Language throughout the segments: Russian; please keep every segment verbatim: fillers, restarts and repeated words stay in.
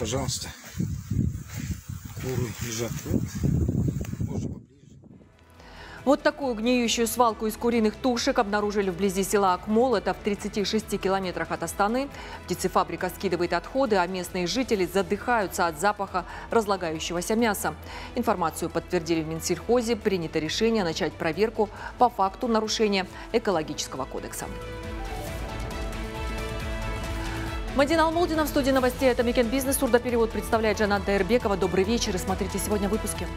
пожалуйста. Куры лежат. Вот. Можно поближе. Вот такую гниющую свалку из куриных тушек обнаружили вблизи села Акмол. Это в тридцати шести километрах от Астаны. Птицефабрика скидывает отходы, а местные жители задыхаются от запаха разлагающегося мяса. Информацию подтвердили в Минсельхозе. Принято решение начать проверку по факту нарушения экологического кодекса. Мадина Алмолдина в студии новостей. Это Мекен Бизнес. Сурдоперевод представляет Жанат Дайрбекова. Добрый вечер и смотрите сегодня в выпуске.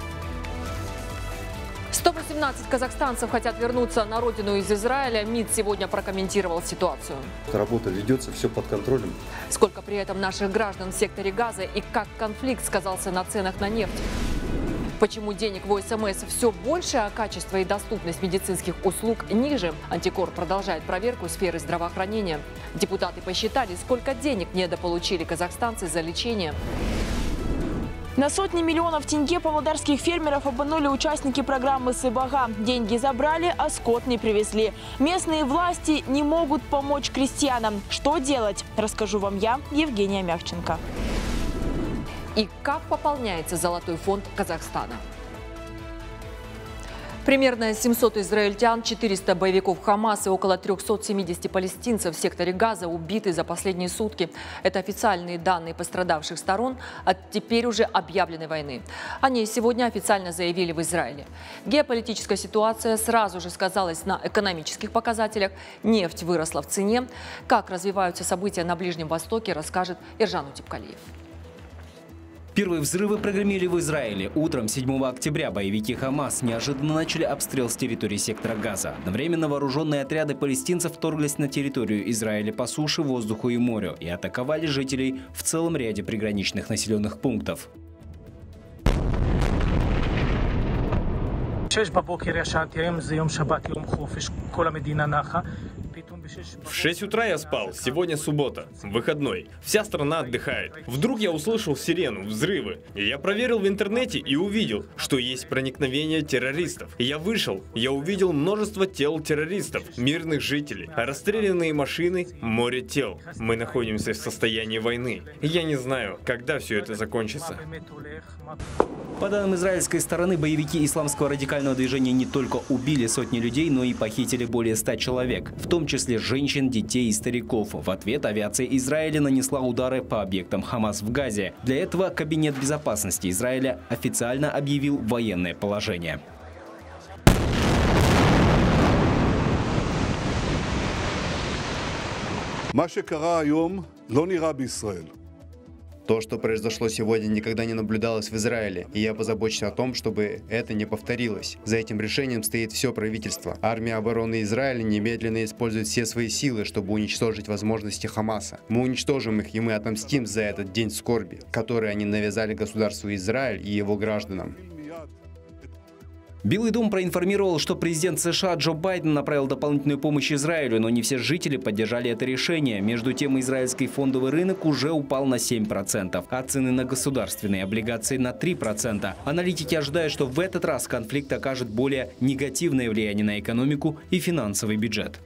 сто восемнадцать казахстанцев хотят вернуться на родину из Израиля. МИД сегодня прокомментировал ситуацию. Работа ведется, все под контролем. Сколько при этом наших граждан в секторе Газа и как конфликт сказался на ценах на нефть? Почему денег в ОСМС все больше, а качество и доступность медицинских услуг ниже? Антикор продолжает проверку сферы здравоохранения. Депутаты посчитали, сколько денег недополучили казахстанцы за лечение. На сотни миллионов тенге павлодарских фермеров обманули участники программы «Сыбага». Деньги забрали, а скот не привезли. Местные власти не могут помочь крестьянам. Что делать? Расскажу вам я, Евгения Мягченко. И как пополняется золотой фонд Казахстана? Примерно семьсот израильтян, четыреста боевиков Хамас и около трёхсот семидесяти палестинцев в секторе Газа убиты за последние сутки. Это официальные данные пострадавших сторон от теперь уже объявленной войны. О ней сегодня официально заявили в Израиле. Геополитическая ситуация сразу же сказалась на экономических показателях. Нефть выросла в цене. Как развиваются события на Ближнем Востоке, расскажет Иржан Утепкалиев. Первые взрывы прогремели в Израиле. Утром седьмого октября боевики Хамас неожиданно начали обстрел с территории сектора Газа. Одновременно вооруженные отряды палестинцев вторглись на территорию Израиля по суше, воздуху и морю и атаковали жителей в целом ряде приграничных населенных пунктов. В шесть утра я спал. Сегодня суббота. Выходной. Вся страна отдыхает. Вдруг я услышал сирену, взрывы. И я проверил в интернете и увидел, что есть проникновение террористов. Я вышел. Я увидел множество тел террористов, мирных жителей, расстрелянные машины, море тел. Мы находимся в состоянии войны. И я не знаю, когда все это закончится. По данным израильской стороны, боевики исламского радикального движения не только убили сотни людей, но и похитили более ста человек, в том числе женщин, детей и стариков. В ответ авиация Израиля нанесла удары по объектам Хамас в Газе. Для этого Кабинет безопасности Израиля официально объявил военное положение. То, что произошло сегодня, никогда не наблюдалось в Израиле, и я позабочусь о том, чтобы это не повторилось. За этим решением стоит все правительство. Армия обороны Израиля немедленно использует все свои силы, чтобы уничтожить возможности Хамаса. Мы уничтожим их, и мы отомстим за этот день скорби, который они навязали государству Израиль и его гражданам. Белый дом проинформировал, что президент США Джо Байден направил дополнительную помощь Израилю, но не все жители поддержали это решение. Между тем, израильский фондовый рынок уже упал на семь процентов, а цены на государственные облигации на три процента. Аналитики ожидают, что в этот раз конфликт окажет более негативное влияние на экономику и финансовый бюджет.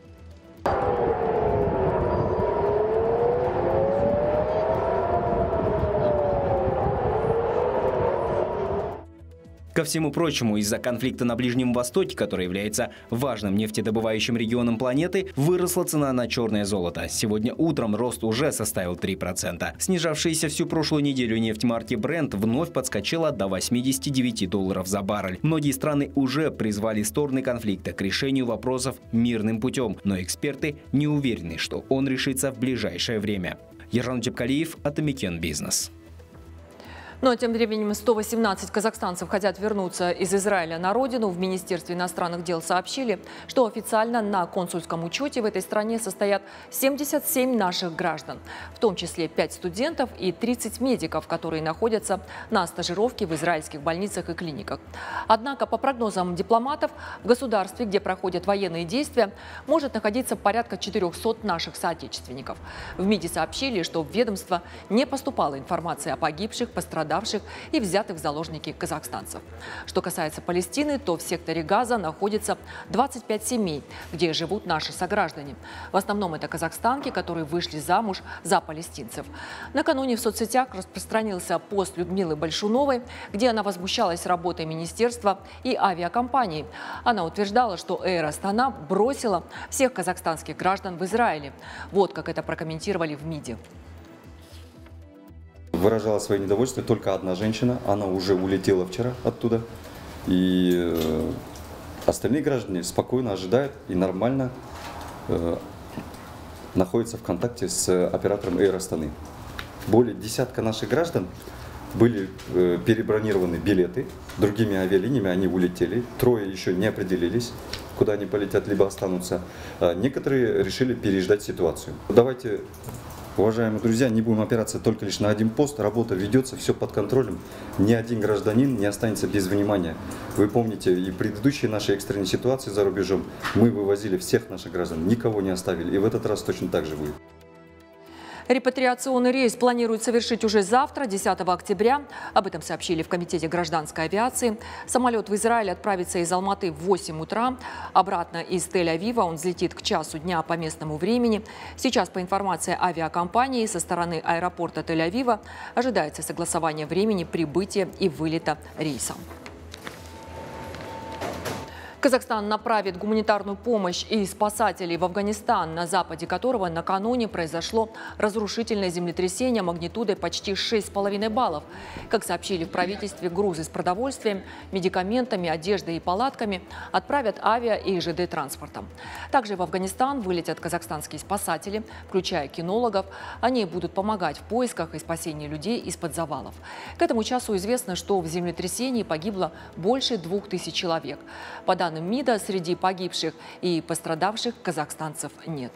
Ко всему прочему, из-за конфликта на Ближнем Востоке, который является важным нефтедобывающим регионом планеты, выросла цена на черное золото. Сегодня утром рост уже составил три процента. Снижавшаяся всю прошлую неделю нефть марки Brent вновь подскочила до восьмидесяти девяти долларов за баррель. Многие страны уже призвали стороны конфликта к решению вопросов мирным путем, но эксперты не уверены, что он решится в ближайшее время. Ержан Утепкалиев, Мекен Бизнес. Ну а тем временем сто восемнадцать казахстанцев хотят вернуться из Израиля на родину. В Министерстве иностранных дел сообщили, что официально на консульском учете в этой стране состоят семьдесят семь наших граждан, в том числе пять студентов и тридцать медиков, которые находятся на стажировке в израильских больницах и клиниках. Однако, по прогнозам дипломатов, в государстве, где проходят военные действия, может находиться порядка четырёхсот наших соотечественников. В МИДе сообщили, что в ведомство не поступала информация о погибших, пострадавших пострадавших и взятых в заложники казахстанцев. Что касается Палестины, то в секторе Газа находится двадцать пять семей, где живут наши сограждане. В основном это казахстанки, которые вышли замуж за палестинцев. Накануне в соцсетях распространился пост Людмилы Большуновой, где она возмущалась работой министерства и авиакомпании. Она утверждала, что Эйр Астана бросила всех казахстанских граждан в Израиле. Вот как это прокомментировали в МИДе. Выражала свое недовольство только одна женщина. Она уже улетела вчера оттуда. И э, остальные граждане спокойно ожидают и нормально э, находятся в контакте с оператором Эйр Астаны. Более десятка наших граждан были э, перебронированы билеты. Другими авиалиниями они улетели. Трое еще не определились, куда они полетят, либо останутся. А некоторые решили переждать ситуацию. Давайте, уважаемые друзья, не будем опираться только лишь на один пост. Работа ведется, все под контролем. Ни один гражданин не останется без внимания. Вы помните и предыдущие наши экстренные ситуации за рубежом. Мы вывозили всех наших граждан, никого не оставили. И в этот раз точно так же будет. Репатриационный рейс планируют совершить уже завтра, десятого октября. Об этом сообщили в Комитете гражданской авиации. Самолет в Израиль отправится из Алматы в восемь утра. Обратно из Тель-Авива он взлетит к часу дня по местному времени. Сейчас, по информации авиакомпании, со стороны аэропорта Тель-Авива ожидается согласование времени прибытия и вылета рейса. Казахстан направит гуманитарную помощь и спасателей в Афганистан, на западе которого накануне произошло разрушительное землетрясение магнитудой почти шесть с половиной баллов. Как сообщили в правительстве, грузы с продовольствием, медикаментами, одеждой и палатками отправят авиа и ЖД-транспортом. Также в Афганистан вылетят казахстанские спасатели, включая кинологов. Они будут помогать в поисках и спасении людей из-под завалов. К этому часу известно, что в землетрясении погибло больше двух тысяч человек. По данным МИДа, среди погибших и пострадавших казахстанцев нет.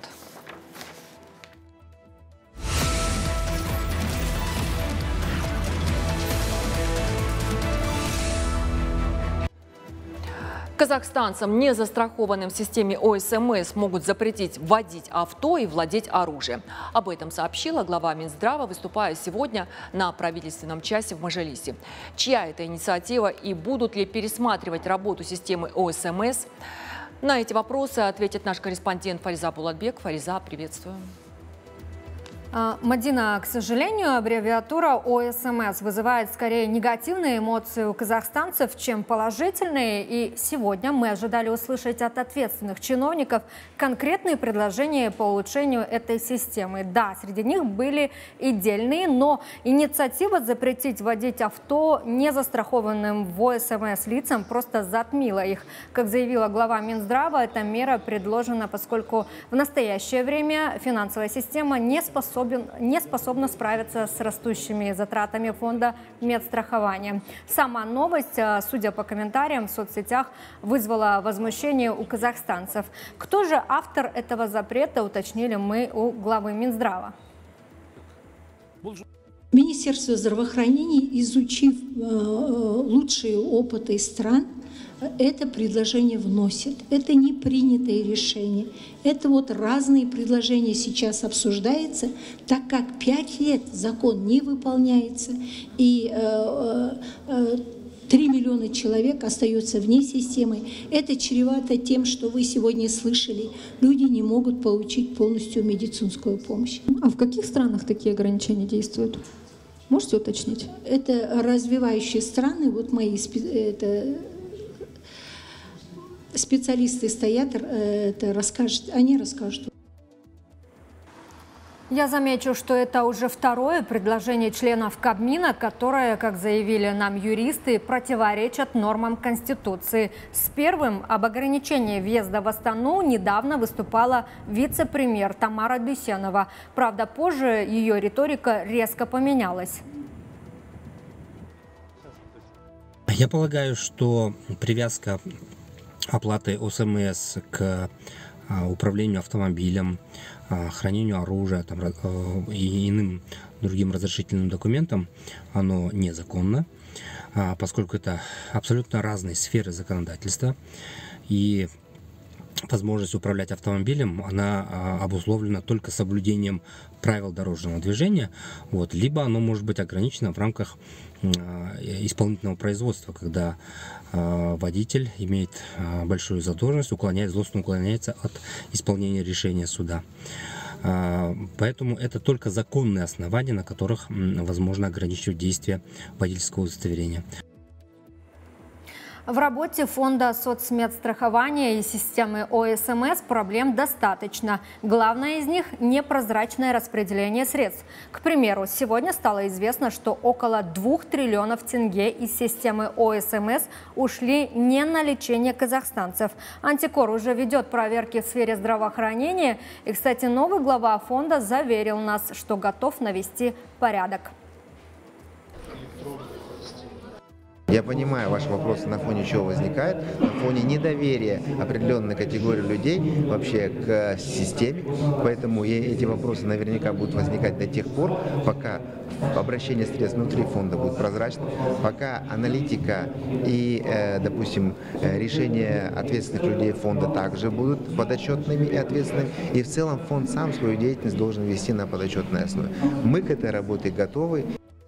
Казахстанцам, не застрахованным в системе О С М С, могут запретить водить авто и владеть оружием. Об этом сообщила глава Минздрава, выступая сегодня на правительственном часе в Мажилисе. Чья это инициатива и будут ли пересматривать работу системы О С М С? На эти вопросы ответит наш корреспондент Фариза Булатбек. Фариза, приветствую. Мадина, к сожалению, аббревиатура О С М С вызывает скорее негативные эмоции у казахстанцев, чем положительные. И сегодня мы ожидали услышать от ответственных чиновников конкретные предложения по улучшению этой системы. Да, среди них были и дельные, но инициатива запретить водить авто незастрахованным в О С М С лицам просто затмила их. Как заявила глава Минздрава, эта мера предложена, поскольку в настоящее время финансовая система не способна не способна справиться с растущими затратами фонда медстрахования. Сама новость, судя по комментариям в соцсетях, вызвала возмущение у казахстанцев. Кто же автор этого запрета, уточнили мы у главы Минздрава. Министерство здравоохранения, изучив э, лучшие опыты стран, это предложение вносит. Это не принятое решение. Это вот разные предложения сейчас обсуждаются, так как пять лет закон не выполняется, и э, э, три миллиона человек остается вне системы. Это чревато тем, что вы сегодня слышали. Люди не могут получить полностью медицинскую помощь. А в каких странах такие ограничения действуют? Можете уточнить? Это развивающие страны, вот мои это, специалисты стоят, это расскажут, они расскажут. Я замечу, что это уже второе предложение членов Кабмина, которое, как заявили нам юристы, противоречат нормам Конституции. С первым об ограничении въезда в Астану недавно выступала вице-премьер Тамара Дюсенова. Правда, позже ее риторика резко поменялась. Я полагаю, что привязка оплаты О С М С к управлению автомобилем, хранению оружия там, и иным другим разрешительным документам, оно незаконно, поскольку это абсолютно разные сферы законодательства. И возможность управлять автомобилем, она обусловлена только соблюдением правил дорожного движения, вот, либо оно может быть ограничено в рамках исполнительного производства, когда водитель имеет большую задолженность, уклоняет, злостно уклоняется от исполнения решения суда. Поэтому это только законные основания, на которых возможно ограничивать действие водительского удостоверения. В работе фонда соцмедстрахования и системы О С М С проблем достаточно. Главное из них – непрозрачное распределение средств. К примеру, сегодня стало известно, что около двух триллионов тенге из системы О С М С ушли не на лечение казахстанцев. Антикор уже ведет проверки в сфере здравоохранения. И, кстати, новый глава фонда заверил нас, что готов навести порядок. Я понимаю ваши вопросы, на фоне чего возникает, на фоне недоверия определенной категории людей вообще к системе. Поэтому эти вопросы наверняка будут возникать до тех пор, пока обращение средств внутри фонда будет прозрачным, пока аналитика и, э, допустим, решения ответственных людей фонда также будут подотчетными и ответственными. И в целом фонд сам свою деятельность должен вести на подотчетной основе. Мы к этой работе готовы.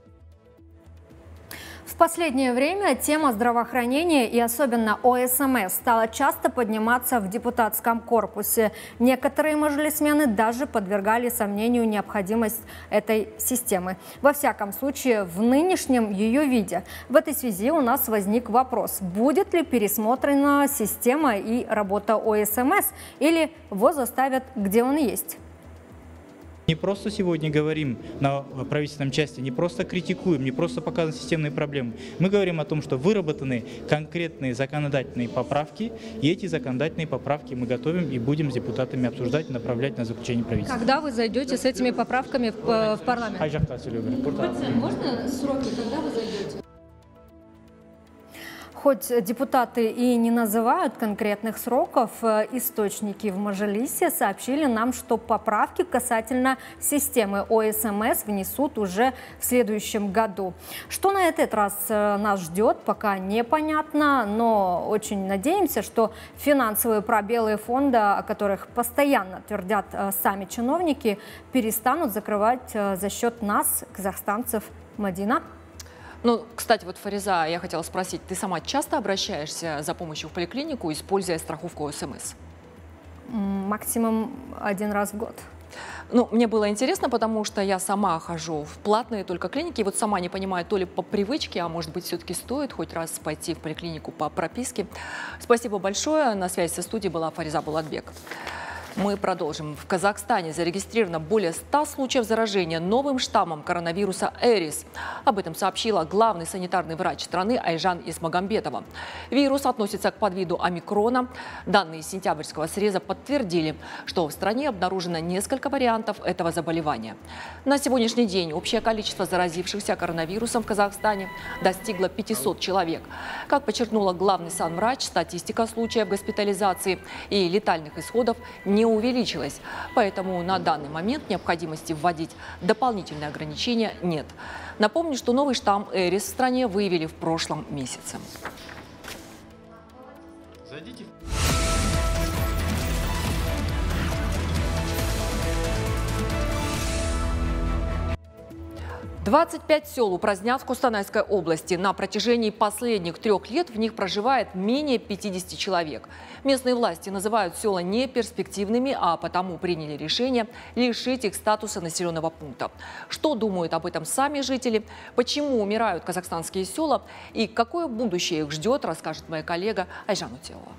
В последнее время тема здравоохранения и особенно О С М С стала часто подниматься в депутатском корпусе. Некоторые мажилисмены даже подвергали сомнению необходимость этой системы. Во всяком случае, в нынешнем ее виде. В этой связи у нас возник вопрос, будет ли пересмотрена система и работа О С М С или ВОЗ оставят, где он есть. Не просто сегодня говорим на правительственном части, не просто критикуем, не просто показываем системные проблемы. Мы говорим о том, что выработаны конкретные законодательные поправки, и эти законодательные поправки мы готовим и будем с депутатами обсуждать и направлять на заключение правительства. Когда вы зайдете с этими поправками в, в парламент? Можно сроки, когда вы зайдете? Хоть депутаты и не называют конкретных сроков, источники в Мажилисе сообщили нам, что поправки касательно системы О С М С внесут уже в следующем году. Что на этот раз нас ждет, пока непонятно, но очень надеемся, что финансовые пробелы фонда, о которых постоянно твердят сами чиновники, перестанут закрывать за счет нас, казахстанцев. Мадина? Ну, кстати, вот, Фариза, я хотела спросить, ты сама часто обращаешься за помощью в поликлинику, используя страховку О С М С? Максимум один раз в год. Ну, мне было интересно, потому что я сама хожу в платные только клиники, и вот сама не понимаю, то ли по привычке, а может быть, все-таки стоит хоть раз пойти в поликлинику по прописке. Спасибо большое. На связи со студией была Фариза Булатбек. Мы продолжим. В Казахстане зарегистрировано более ста случаев заражения новым штаммом коронавируса Эрис. Об этом сообщила главный санитарный врач страны Айжан Исмагамбетова. Вирус относится к подвиду омикрона. Данные сентябрьского среза подтвердили, что в стране обнаружено несколько вариантов этого заболевания. На сегодняшний день общее количество заразившихся коронавирусом в Казахстане достигло пятисот человек. Как подчеркнула главный санврач, статистика случаев госпитализации и летальных исходов не не увеличилась, поэтому на данный момент необходимости вводить дополнительные ограничения нет. Напомню, что новый штамм Эрис в стране выявили в прошлом месяце. Зайдите. двадцать пять сел упразднят в Костанайской области. На протяжении последних трех лет в них проживает менее пятидесяти человек. Местные власти называют села неперспективными, а потому приняли решение лишить их статуса населенного пункта. Что думают об этом сами жители, почему умирают казахстанские села и какое будущее их ждет, расскажет моя коллега Айжан Утелова.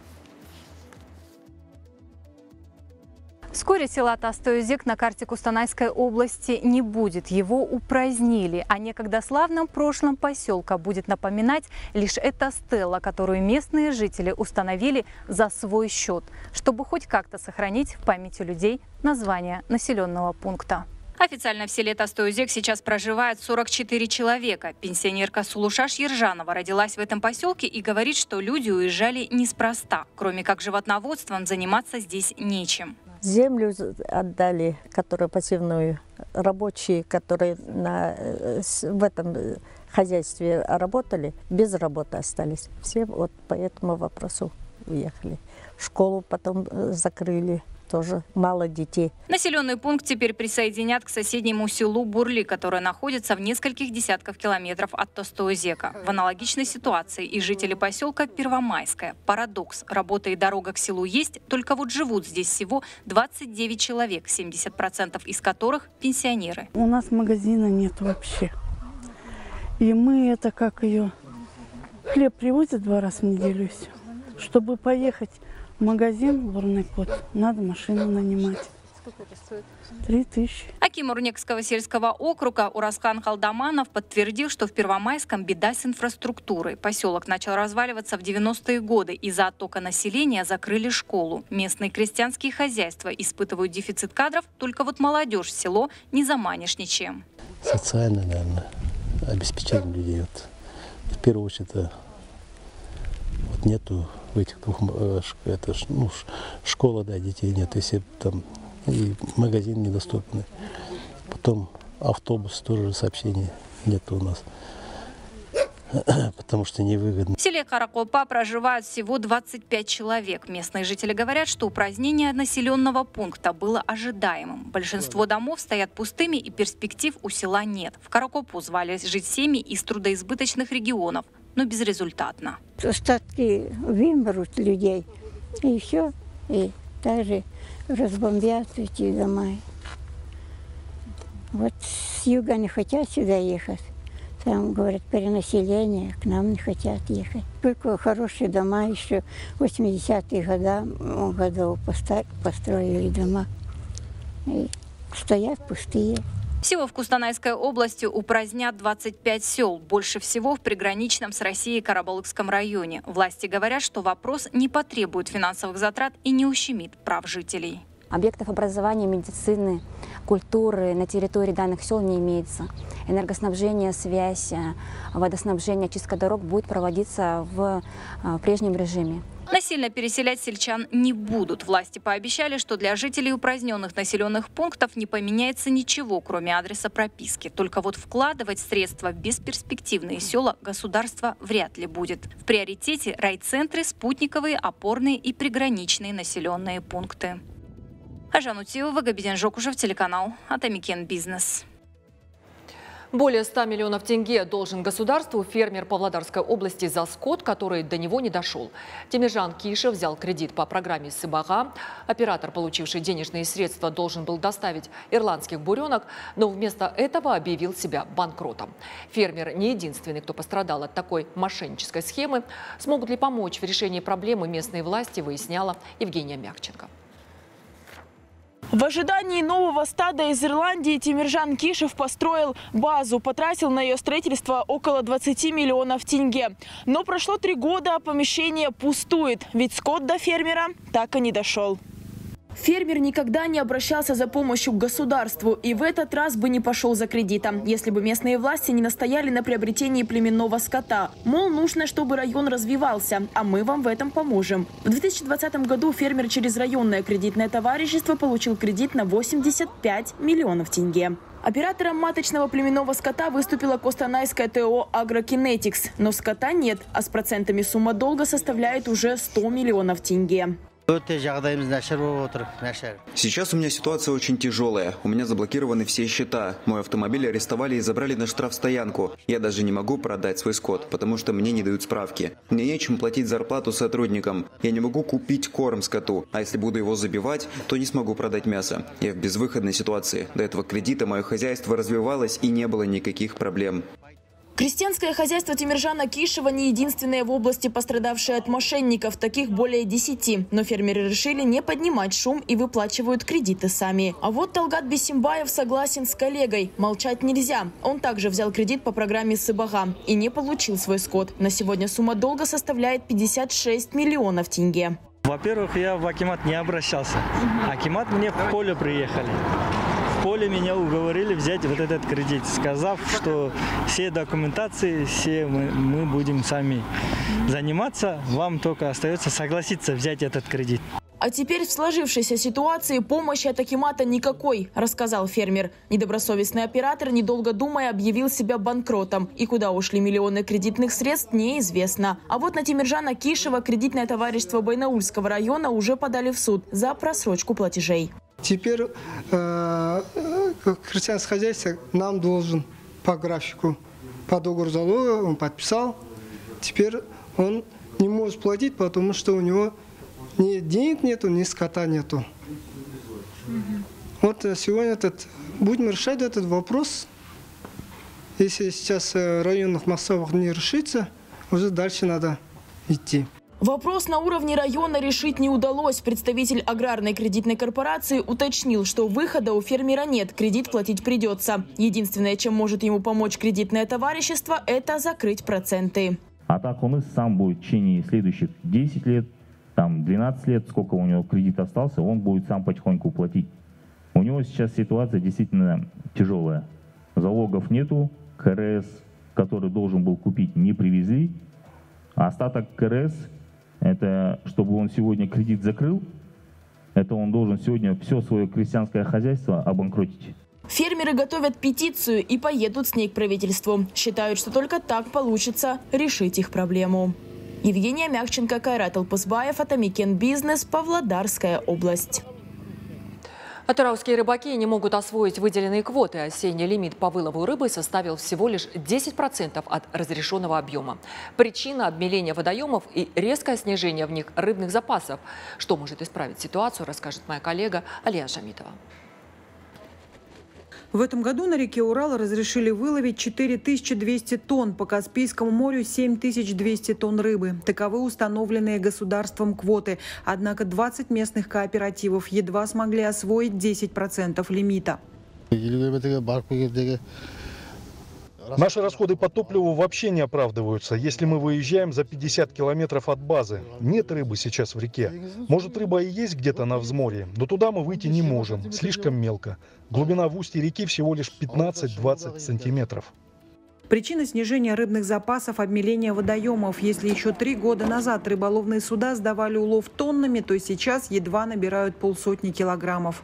Вскоре села Тастойзек на карте Костанайской области не будет. Его упразднили. О некогда славном прошлом поселка будет напоминать лишь эта стела, которую местные жители установили за свой счет, чтобы хоть как-то сохранить в памяти людей название населенного пункта. Официально в селе Тастойзек сейчас проживает сорок четыре человека. Пенсионерка Сулушаш Ержанова родилась в этом поселке и говорит, что люди уезжали неспроста. Кроме как животноводством, заниматься здесь нечем. Землю отдали, которую пассивную, рабочие, которые на, в этом хозяйстве работали, без работы остались. Все вот по этому вопросу уехали. Школу потом закрыли. Тоже мало детей. Населенный пункт теперь присоединят к соседнему селу Бурли, которое находится в нескольких десятках километров от Тостоозека. В аналогичной ситуации и жители поселка Первомайское. Парадокс. Работа и дорога к селу есть, только вот живут здесь всего двадцать девять человек, семьдесят процентов из которых пенсионеры. У нас магазина нет вообще. И мы это как ее... Хлеб привозят два раза в неделю и все. Чтобы поехать в магазин в Бурный-Кот, надо машину нанимать. Сколько это стоит? Три тысячи. Аким Урнекского сельского округа Ураскан Халдаманов подтвердил, что в Первомайском беда с инфраструктурой. Поселок начал разваливаться в девяностые годы. Из-за оттока населения закрыли школу. Местные крестьянские хозяйства испытывают дефицит кадров, только вот молодежь в село не заманишь ничем. Социальное, наверное, обеспечение людей. Вот, в первую очередь, вот нету в этих двух, это, ну, школа, да, детей нет, если там и магазин недоступный. Потом автобус, тоже сообщений нет у нас, потому что невыгодно. В селе Каракопа проживают всего двадцать пять человек. Местные жители говорят, что упразднение населенного пункта было ожидаемым. Большинство домов стоят пустыми и перспектив у села нет. В Каракопу звали жить семьи из трудоизбыточных регионов, но безрезультатно. Остатки вымрут людей, и все, и также разбомбят эти дома. Вот с юга не хотят сюда ехать. Там, говорят, перенаселение, к нам не хотят ехать. Только хорошие дома еще в восьмидесятых годов построили дома. И стоят пустые. Всего в Кустанайской области упразднят двадцать пять сел, больше всего в приграничном с Россией Карабалыкском районе. Власти говорят, что вопрос не потребует финансовых затрат и не ущемит прав жителей. Объектов образования, медицины, культуры на территории данных сел не имеется. Энергоснабжение, связь, водоснабжение, очистка дорог будет проводиться в прежнем режиме. Насильно переселять сельчан не будут. Власти пообещали, что для жителей упраздненных населенных пунктов не поменяется ничего, кроме адреса прописки. Только вот вкладывать средства в бесперспективные села государство вряд ли будет. В приоритете райцентры, спутниковые, опорные и приграничные населенные пункты. Ажан Утиева, Габиден Жокушев, телеканал Атамикен Бизнес. Более ста миллионов тенге должен государству фермер Павлодарской области за скот, который до него не дошел. Тимиржан Кишев взял кредит по программе «Сыбага». Оператор, получивший денежные средства, должен был доставить ирландских буренок, но вместо этого объявил себя банкротом. Фермер не единственный, кто пострадал от такой мошеннической схемы. Смогут ли помочь в решении проблемы местные власти, выясняла Евгения Мягченко. В ожидании нового стада из Ирландии Тимиржан Кишев построил базу, потратил на ее строительство около двадцати миллионов тенге. Но прошло три года, а помещение пустует, ведь скот до фермера так и не дошел. Фермер никогда не обращался за помощью к государству и в этот раз бы не пошел за кредитом, если бы местные власти не настояли на приобретении племенного скота. Мол, нужно, чтобы район развивался, а мы вам в этом поможем. В две тысячи двадцатом году фермер через районное кредитное товарищество получил кредит на восемьдесят пять миллионов тенге. Оператором маточного племенного скота выступила Костанайская ТО «Агрокинетикс». Но скота нет, а с процентами сумма долга составляет уже сто миллионов тенге. Сейчас у меня ситуация очень тяжелая. У меня заблокированы все счета. Мой автомобиль арестовали и забрали на штрафстоянку. Я даже не могу продать свой скот, потому что мне не дают справки. Мне нечем платить зарплату сотрудникам. Я не могу купить корм скоту. А если буду его забивать, то не смогу продать мясо. Я в безвыходной ситуации. До этого кредита мое хозяйство развивалось и не было никаких проблем. Крестьянское хозяйство Тимиржана Кишева не единственное в области, пострадавшее от мошенников. Таких более десяти. Но фермеры решили не поднимать шум и выплачивают кредиты сами. А вот Талгат Бесимбаев согласен с коллегой. Молчать нельзя. Он также взял кредит по программе «Сыбага» и не получил свой скот. На сегодня сумма долга составляет пятьдесят шесть миллионов тенге. Во-первых, я в акимат не обращался. Акимат мне в поле приехали. В поле меня уговорили взять вот этот кредит, сказав, что все документации, все мы, мы будем сами заниматься, вам только остается согласиться взять этот кредит. А теперь в сложившейся ситуации помощи от акимата никакой, рассказал фермер. Недобросовестный оператор, недолго думая, объявил себя банкротом. И куда ушли миллионы кредитных средств, неизвестно. А вот на Тимиржана Кишева кредитное товарищество Байнаульского района уже подали в суд за просрочку платежей. Теперь э, крестьянское хозяйство нам должен по графику, по договору залога он подписал. Теперь он не может платить, потому что у него ни денег нету, ни скота нету. Mm-hmm. Вот сегодня этот, будем решать этот вопрос. Если сейчас в районных массовых не решится, уже дальше надо идти. Вопрос на уровне района решить не удалось. Представитель аграрной кредитной корпорации уточнил, что выхода у фермера нет, кредит платить придется. Единственное, чем может ему помочь кредитное товарищество, это закрыть проценты. А так он и сам будет в течение следующих десяти лет, там двенадцать лет, сколько у него кредит остался, он будет сам потихоньку платить. У него сейчас ситуация действительно тяжелая. Залогов нету, ка эр эс, который должен был купить, не привезли. А остаток ка эр эс, это чтобы он сегодня кредит закрыл, это он должен сегодня все свое крестьянское хозяйство обанкротить. Фермеры готовят петицию и поедут с ней к правительству. Считают, что только так получится решить их проблему. Евгения Мягченко, Кайрат Алпусбаев, Атамикен Бизнес, Павлодарская область. Атырауские рыбаки не могут освоить выделенные квоты. Осенний лимит по вылову рыбы составил всего лишь десять процентов от разрешенного объема. Причина – обмеления водоемов и резкое снижение в них рыбных запасов. Что может исправить ситуацию, расскажет моя коллега Алия Жамитова. В этом году на реке Урал разрешили выловить четыре тысячи двести тонн, по Каспийскому морю семь тысяч двести тонн рыбы. Таковы установленные государством квоты. Однако двадцать местных кооперативов едва смогли освоить десять процентов лимита. Наши расходы по топливу вообще не оправдываются, если мы выезжаем за пятьдесят километров от базы. Нет рыбы сейчас в реке. Может, рыба и есть где-то на взморье, но туда мы выйти не можем, слишком мелко. Глубина в устье реки всего лишь пятнадцать-двадцать сантиметров. Причина снижения рыбных запасов – обмеление водоемов. Если еще три года назад рыболовные суда сдавали улов тоннами, то сейчас едва набирают полсотни килограммов.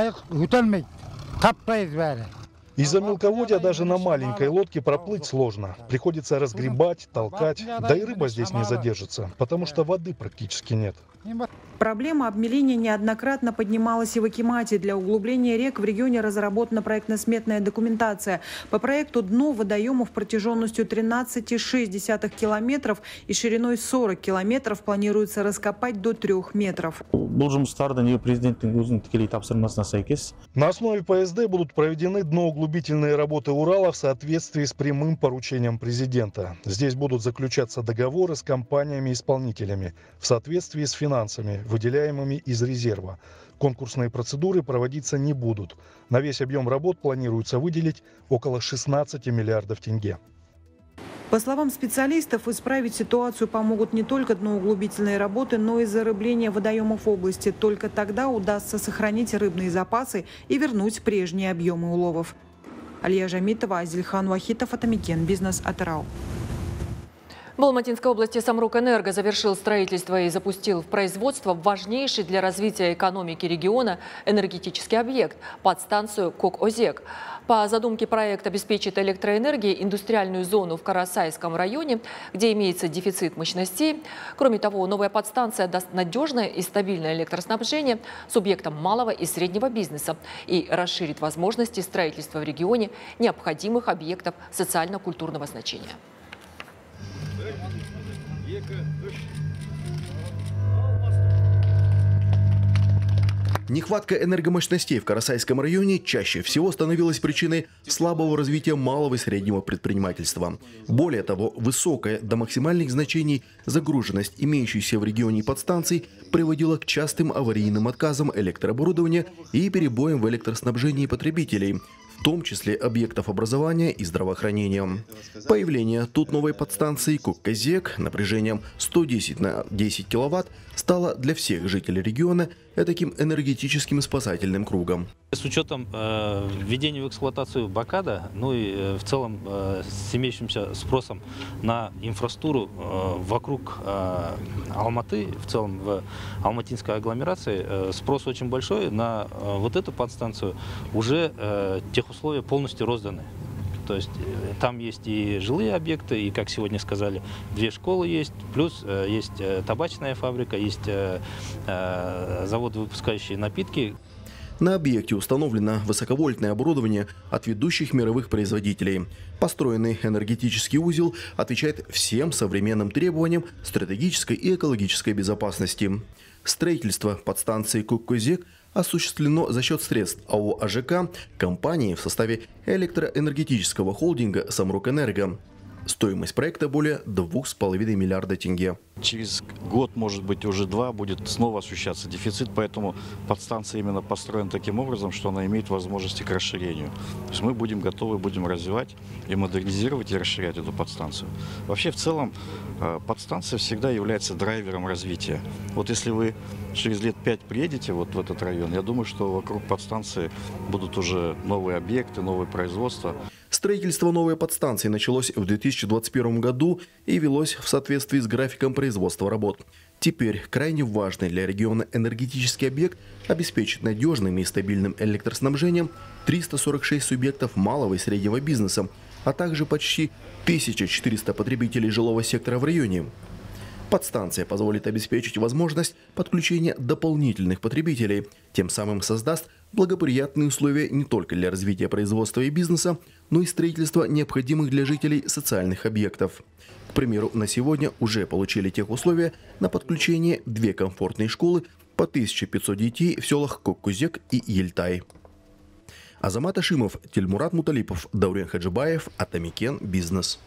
Из-за мелководья даже на маленькой лодке проплыть сложно. Приходится разгребать, толкать. Да и рыба здесь не задержится, потому что воды практически нет. Проблема обмеления неоднократно поднималась и в Акимате. Для углубления рек в регионе разработана проектно-сметная документация. По проекту дно водоемов протяженностью тринадцать целых шесть десятых километров и шириной сорок километров планируется раскопать до трех метров. На основе пэ эс дэ будут проведены дноуглубительные работы Урала в соответствии с прямым поручением президента. Здесь будут заключаться договоры с компаниями-исполнителями в соответствии с финансами, выделяемыми из резерва. Конкурсные процедуры проводиться не будут. На весь объем работ планируется выделить около шестнадцати миллиардов тенге. По словам специалистов, исправить ситуацию помогут не только дноуглубительные работы, но и зарыбление водоемов области. Только тогда удастся сохранить рыбные запасы и вернуть прежние объемы уловов. Алия Жамитова, Азельхан Вахитов, Атамикен Бизнес, Атырау. В Алматинской области Самрук-Энерго завершил строительство и запустил в производство важнейший для развития экономики региона энергетический объект – подстанцию Кок-Озек. По задумке проект обеспечит электроэнергией индустриальную зону в Карасайском районе, где имеется дефицит мощностей. Кроме того, новая подстанция даст надежное и стабильное электроснабжение субъектам малого и среднего бизнеса и расширит возможности строительства в регионе необходимых объектов социально-культурного значения. Нехватка энергомощностей в Карасайском районе чаще всего становилась причиной слабого развития малого и среднего предпринимательства. Более того, высокая до максимальных значений загруженность имеющейся в регионе подстанций приводила к частым аварийным отказам электрооборудования и перебоям в электроснабжении потребителей. в том числе объектов образования и здравоохранения. Появление тут новой подстанции Коккозек напряжением сто десять на десять киловатт стало для всех жителей региона таким энергетическим спасательным кругом. С учетом э, введения в эксплуатацию Бакада, ну и э, в целом э, с имеющимся спросом на инфраструктуру э, вокруг э, Алматы, в целом в алматинской агломерации, э, спрос очень большой на э, вот эту подстанцию, уже э, тех условия полностью розданы. То есть э, там есть и жилые объекты, и, как сегодня сказали, две школы есть, плюс э, есть э, табачная фабрика, есть э, э, завод, выпускающий напитки. На объекте установлено высоковольтное оборудование от ведущих мировых производителей. Построенный энергетический узел отвечает всем современным требованиям стратегической и экологической безопасности. Строительство подстанции Коккозек осуществлено за счет средств АО АЖК, компании в составе электроэнергетического холдинга «Самрукэнерго». Стоимость проекта более двух с половиной миллиарда тенге. Через год, может быть, уже два, будет снова ощущаться дефицит, поэтому подстанция именно построена таким образом, что она имеет возможности к расширению. То есть мы будем готовы, будем развивать и модернизировать и расширять эту подстанцию. Вообще, в целом, подстанция всегда является драйвером развития. Вот если вы через лет пять приедете вот в этот район, я думаю, что вокруг подстанции будут уже новые объекты, новые производства. Строительство новой подстанции началось в две тысячи двадцать первом году и велось в соответствии с графиком производства работ. Теперь крайне важный для региона энергетический объект обеспечит надежным и стабильным электроснабжением триста сорок шесть субъектов малого и среднего бизнеса, а также почти тысяча четыреста потребителей жилого сектора в районе. Подстанция позволит обеспечить возможность подключения дополнительных потребителей, тем самым создаст благоприятные условия не только для развития производства и бизнеса, но и строительства необходимых для жителей социальных объектов. К примеру, на сегодня уже получили тех условия на подключение две комфортные школы по тысяче пятьсот детей в селах Коккозек и Ельтай. Азамат Ашимов, Тельмурат Муталипов, Даурен Хаджибаев, Атамикен, Бизнес.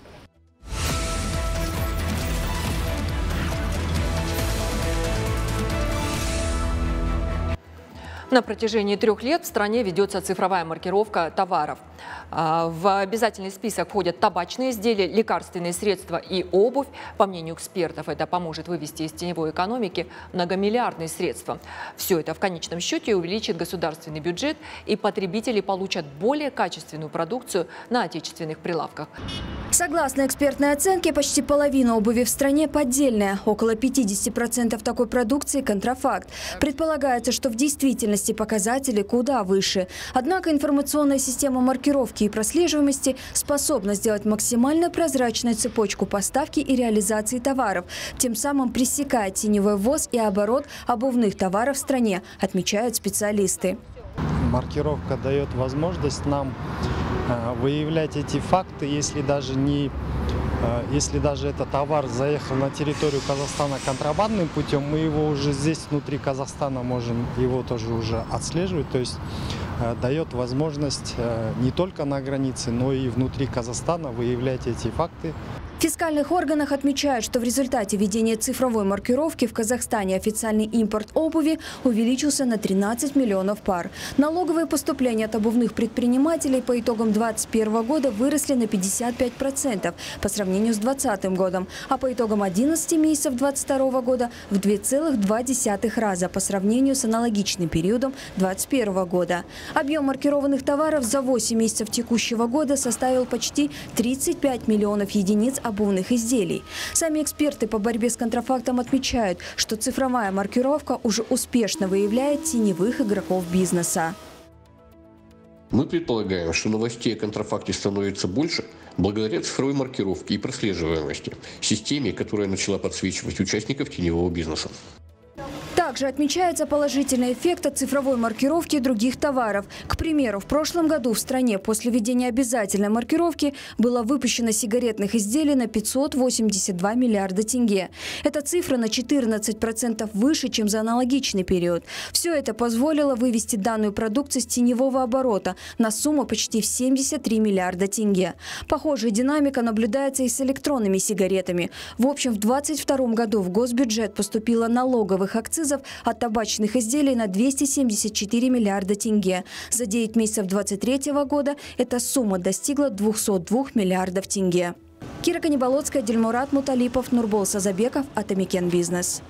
На протяжении трех лет в стране ведется цифровая маркировка товаров. В обязательный список входят табачные изделия, лекарственные средства и обувь. По мнению экспертов, это поможет вывести из теневой экономики многомиллиардные средства. Все это в конечном счете увеличит государственный бюджет, и потребители получат более качественную продукцию на отечественных прилавках. Согласно экспертной оценке, почти половина обуви в стране поддельная. Около пятидесяти процентов такой продукции – контрафакт. Предполагается, что в действительности показатели куда выше. Однако информационная система маркировки и прослеживаемости способна сделать максимально прозрачной цепочку поставки и реализации товаров, тем самым пресекая теневой ввоз и оборот обувных товаров в стране, отмечают специалисты. Маркировка дает возможность нам выявлять эти факты, если даже не Если даже этот товар заехал на территорию Казахстана контрабандным путем, мы его уже здесь, внутри Казахстана, можем его тоже уже отслеживать. То есть э, дает возможность э, не только на границе, но и внутри Казахстана выявлять эти факты. В фискальных органах отмечают, что в результате введения цифровой маркировки в Казахстане официальный импорт обуви увеличился на тринадцать миллионов пар. Налоговые поступления от обувных предпринимателей по итогам две тысячи двадцать первого года выросли на пятьдесят пять процентов по сравнению с две тысячи двадцатым годом, а по итогам одиннадцати месяцев две тысячи двадцать второго года в два целых две десятых раза по сравнению с аналогичным периодом две тысячи двадцать первого года. Объем маркированных товаров за восемь месяцев текущего года составил почти тридцать пять миллионов единиц обувных изделий. Сами эксперты по борьбе с контрафактом отмечают, что цифровая маркировка уже успешно выявляет теневых игроков бизнеса. Мы предполагаем, что новостей о контрафакте становится больше благодаря цифровой маркировке и прослеживаемости, системе, которая начала подсвечивать участников теневого бизнеса. Также отмечается положительный эффект от цифровой маркировки других товаров. К примеру, в прошлом году в стране после введения обязательной маркировки было выпущено сигаретных изделий на пятьсот восемьдесят два миллиарда тенге. Эта цифра на четырнадцать процентов выше, чем за аналогичный период. Все это позволило вывести данную продукцию с теневого оборота на сумму почти в семьдесят три миллиарда тенге. Похожая динамика наблюдается и с электронными сигаретами. В общем, в две тысячи двадцать втором году в госбюджет поступило налоговых акцизов доходов от табачных изделий на двести семьдесят четыре миллиарда тенге. За девять месяцев две тысячи двадцать третьего года эта сумма достигла двухсот двух миллиардов тенге. Кира Каниболоцкая, Дильмурат Муталипов, Нурбол Сазабеков, Атамекен Бизнес.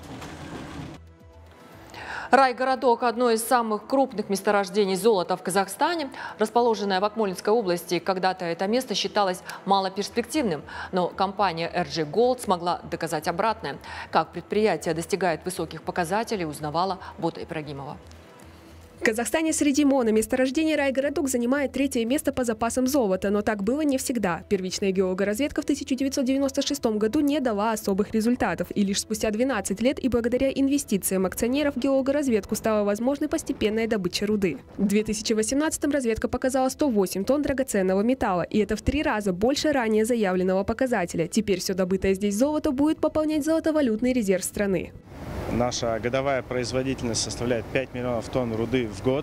Райгородок – одно из самых крупных месторождений золота в Казахстане. Расположенное в Акмолинской области, когда-то это место считалось малоперспективным. Но компания эр джи Gold смогла доказать обратное. Как предприятие достигает высоких показателей, узнавала Бота Ибрагимова. В Казахстане среди мономесторождений Райгородок занимает третье место по запасам золота, но так было не всегда. Первичная геологоразведка в тысяча девятьсот девяносто шестом году не дала особых результатов. И лишь спустя двенадцать лет и благодаря инвестициям акционеров в геологоразведку стала возможной постепенная добыча руды. В две тысячи восемнадцатом разведка показала сто восемь тонн драгоценного металла, и это в три раза больше ранее заявленного показателя. Теперь все добытое здесь золото будет пополнять золотовалютный резерв страны. Наша годовая производительность составляет пять миллионов тонн руды в год.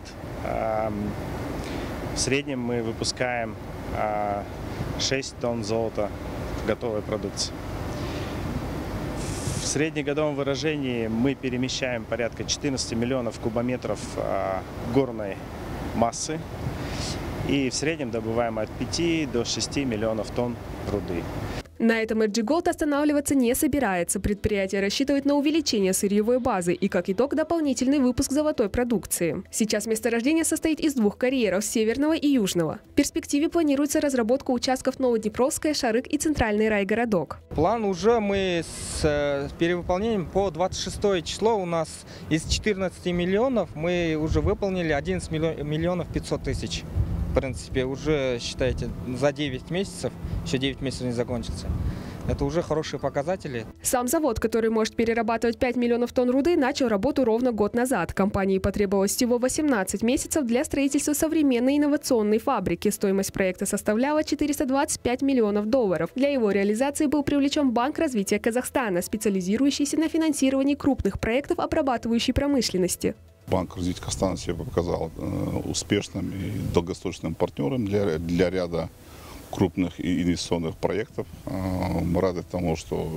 В среднем мы выпускаем шесть тонн золота в готовой продукции. В среднегодовом выражении мы перемещаем порядка четырнадцати миллионов кубометров горной массы и в среднем добываем от пяти до шести миллионов тонн руды. На этом эр джи Gold останавливаться не собирается. Предприятие рассчитывает на увеличение сырьевой базы и, как итог, дополнительный выпуск золотой продукции. Сейчас месторождение состоит из двух карьеров – северного и южного. В перспективе планируется разработка участков Новоднепровская, Шарык и Центральный Райгородок. План уже мы с перевыполнением по двадцать шестое число у нас из четырнадцати миллионов мы уже выполнили одиннадцать миллионов пятьсот тысяч. В принципе, уже, считайте, за девять месяцев, еще девять месяцев не закончится. Это уже хорошие показатели. Сам завод, который может перерабатывать пять миллионов тонн руды, начал работу ровно год назад. Компании потребовалось всего восемнадцать месяцев для строительства современной инновационной фабрики. Стоимость проекта составляла четыреста двадцать пять миллионов долларов. Для его реализации был привлечен Банк развития Казахстана, специализирующийся на финансировании крупных проектов обрабатывающей промышленности. Банк развития Казахстана себя показал успешным и долгосрочным партнером для, для ряда крупных инвестиционных проектов. Мы рады тому, что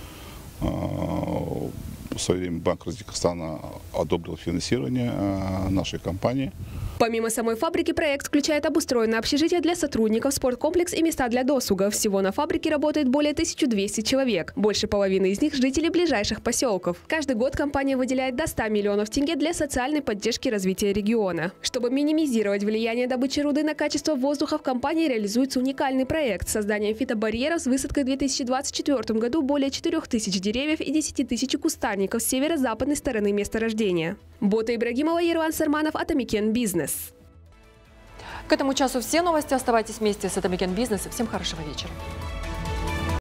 в свое время Банк развития Казахстана одобрил финансирование нашей компании. Помимо самой фабрики, проект включает обустроенное общежитие для сотрудников, спорткомплекс и места для досуга. Всего на фабрике работает более тысячи двухсот человек. Больше половины из них – жители ближайших поселков. Каждый год компания выделяет до ста миллионов тенге для социальной поддержки развития региона. Чтобы минимизировать влияние добычи руды на качество воздуха, в компании реализуется уникальный проект – создание фитобарьеров с высадкой в две тысячи двадцать четвёртом году более четырёх тысяч деревьев и десяти тысяч кустарников с северо-западной стороны месторождения. Бота Ибрагимова, Ерван Сарманов, Атамекен Бизнес. К этому часу все новости. Оставайтесь вместе с Атамекен Бизнес. Всем хорошего вечера.